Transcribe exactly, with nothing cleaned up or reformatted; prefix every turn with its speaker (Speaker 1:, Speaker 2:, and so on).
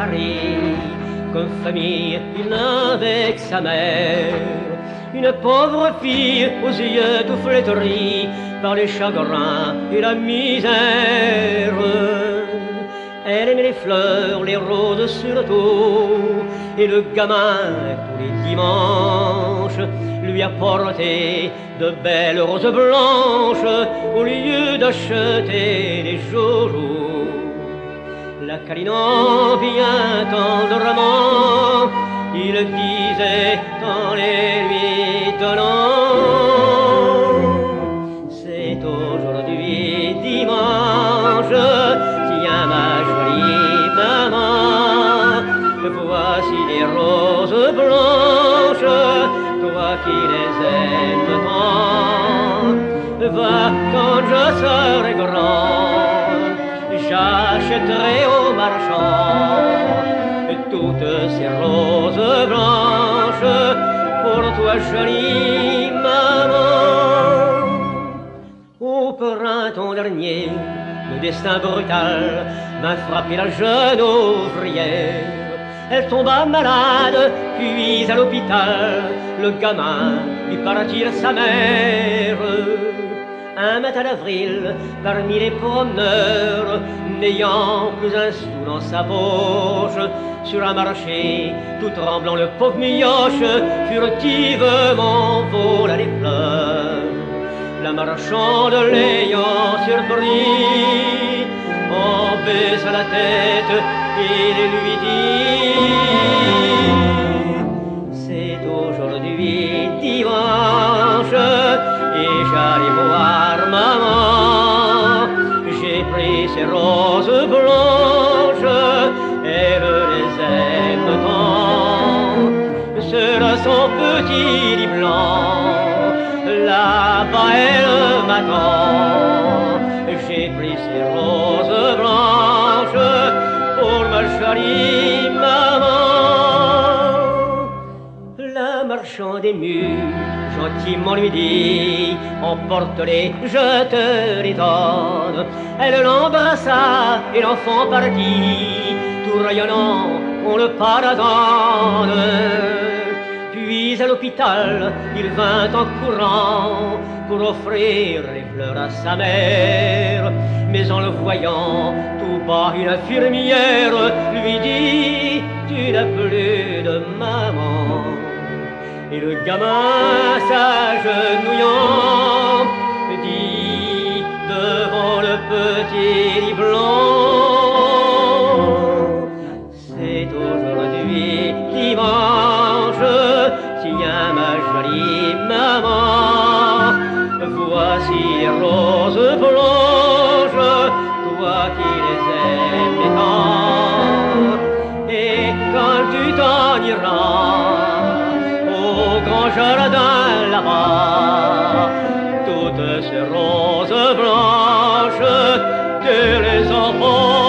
Speaker 1: Paris, comme famille une avec sa mère. Une pauvre fille aux yeux tout flétris par les chagrins et la misère. Elle aimait les fleurs, les roses surtout, et le gamin tous les dimanches lui apportait de belles roses blanches au lieu d'acheter des joujoux. La câlinant bien tendrement, il disait en les lui donnant: c'est aujourd'hui dimanche, tiens ma jolie maman, voici les roses blanches, toi qui les aimes tant. Va, quand je serai grand, j'achèterai au marchand toutes ces roses blanches pour toi, jolie maman. Au printemps dernier, le destin brutal m'a frappé la jeune ouvrière. Elle tomba malade, puis à l'hôpital, le gamin lui partit sa mère. Un matin d'avril, parmi les promeneurs, n'ayant plus un sou dans sa poche, sur un marché, tout tremblant, le pauvre mioche furtivement vola les fleurs. La marchande l'ayant surpris, en baissa la tête et lui dit: c'est aujourd'hui dimanche et j'allais voir maman. J'ai pris ces roses blanches, elle les aime tant. Sur son petit lit blanc, là-bas elle m'attend. J'ai pris ces roses blanches pour ma jolie maman. La marchande émue gentiment lui dit: emporte-les, je te les donne. Elle l'embrassa et l'enfant partit, tout rayonnant, on le pardonne. Puis à l'hôpital, il vint en courant pour offrir les fleurs à sa mère. Mais en le voyant tout bas, une infirmière lui dit: tu n'as plus de maman. Et le gamin s'agenouillant dit devant le petit lit blanc: c'est aujourd'hui dimanche, tiens ma jolie maman, voici les roses blanches, toi qui les aimes tant. Et quand tu t'en iras au grand jardin là-bas, toutes ces roses blanches, tu les emportes.